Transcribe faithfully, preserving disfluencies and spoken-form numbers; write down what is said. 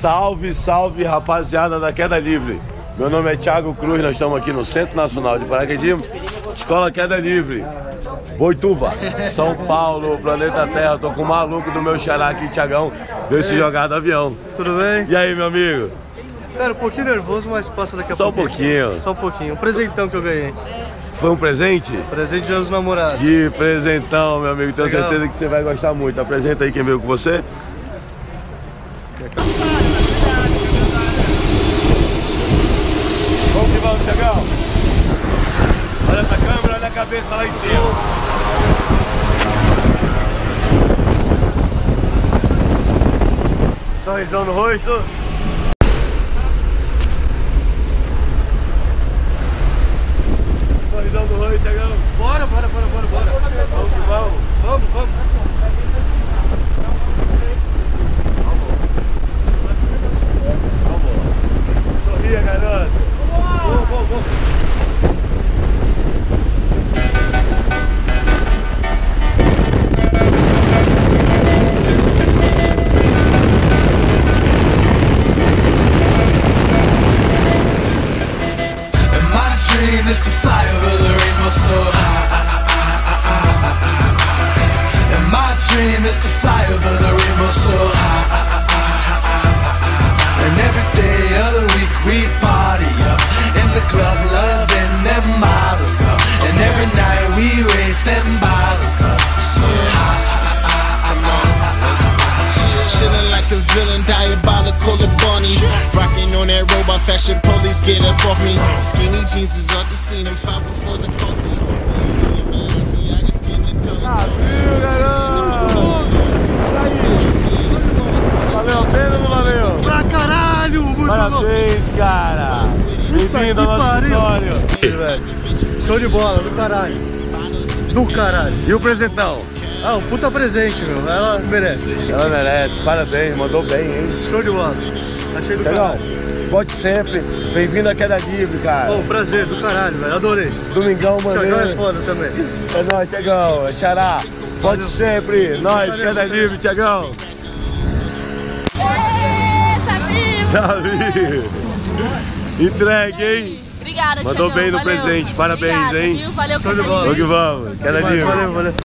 Salve, salve, rapaziada da Queda Livre. Meu nome é Thiago Cruz, nós estamos aqui no Centro Nacional de Paraquedismo, Escola Queda Livre, Boituva, São Paulo, planeta Terra. Tô com o maluco do meu xará aqui, Thiagão, veio se jogar do avião. Tudo bem? E aí, meu amigo? Cara, um pouquinho nervoso, mas passa daqui a Só pouquinho. um pouquinho. Só um pouquinho. Um presentão que eu ganhei. Foi um presente? Presente de anos namorados. Que presentão, meu amigo. Tenho Legal. certeza que você vai gostar muito. Apresenta aí quem veio com você. Vamos que vamos, Thiagão. Olha pra câmera, olha a cabeça lá em cima. Sorrisão no rosto. Sorrisão no rosto, Thiagão. Bora, bora, bora, bora, bora. Vamos que vamos. Vamos, vamos. Sorria, garoto. Vamos, vamos, vamos. Is to fly over the rainbow so high. And my dream is to fly over the rainbow so high. And every day of the week we party up in the club, loving them models up. And every night we raise them bottles up so high. Chillin' like a villain, diabolical and bunny. Rocking on that robot fashion, police get up off me. Skinny jeans is off the scene and five before the coffee. Valeu a pena ou não valeu? Pra caralho, muito Parabéns, cara. Bem-vindo ao nosso escritório. Show de bola, do caralho. Do caralho. E o presentão? Ah, um puta presente, meu. Ela merece. Ela merece, parabéns, mandou bem, hein? Show de bola. Achei do Legal, caralho. volte sempre. Bem-vindo à Queda Livre, cara. Pô, prazer, do caralho, velho. Adorei. Domingão, mano. Thiagão é foda também. É nóis, Thiagão. Xará. Volte sempre. Nós, Valeu, Queda valeu. Livre, Thiagão. Tá vivo. Entregue, hein? Obrigada, Mandou Thiagão, bem no valeu. presente, parabéns, Obrigada, hein? viu? Valeu, Show de Queda bola. Vamos Livre. que vamos. Queda Valeu, Livre. valeu, valeu.